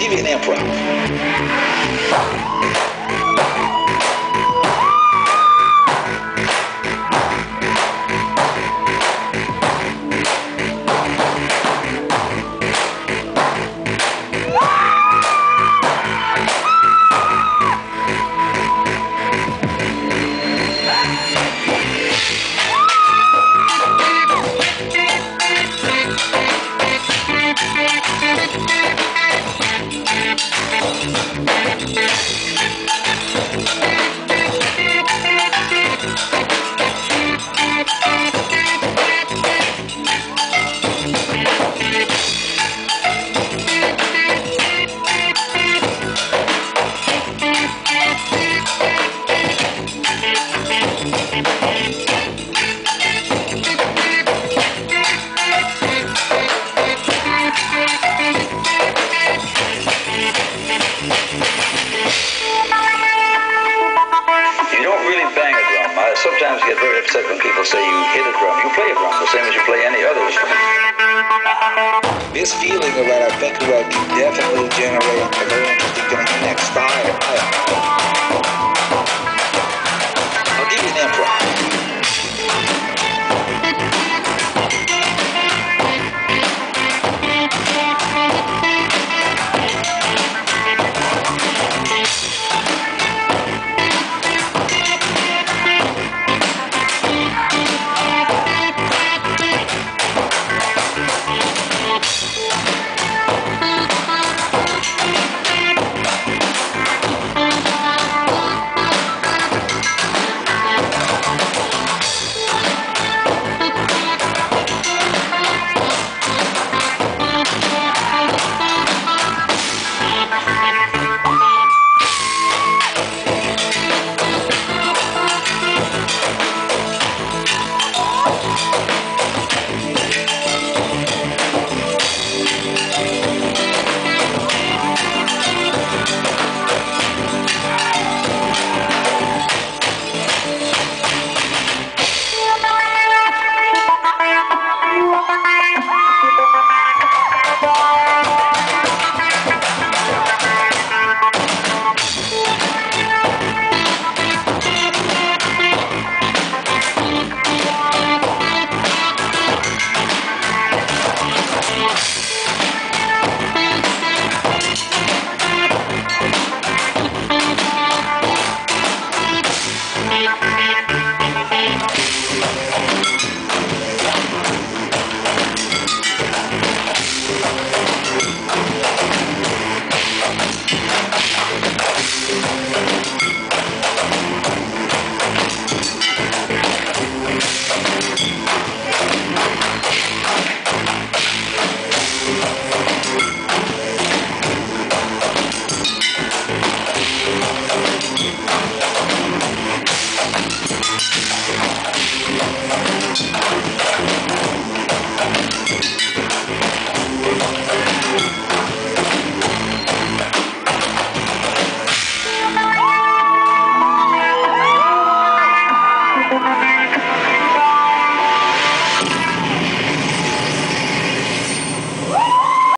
give you an improv. Sometimes you get very upset when people say you hit a drum. You play a drum the same as you play any other instrument. This feeling about our thinking about can definitely generate a very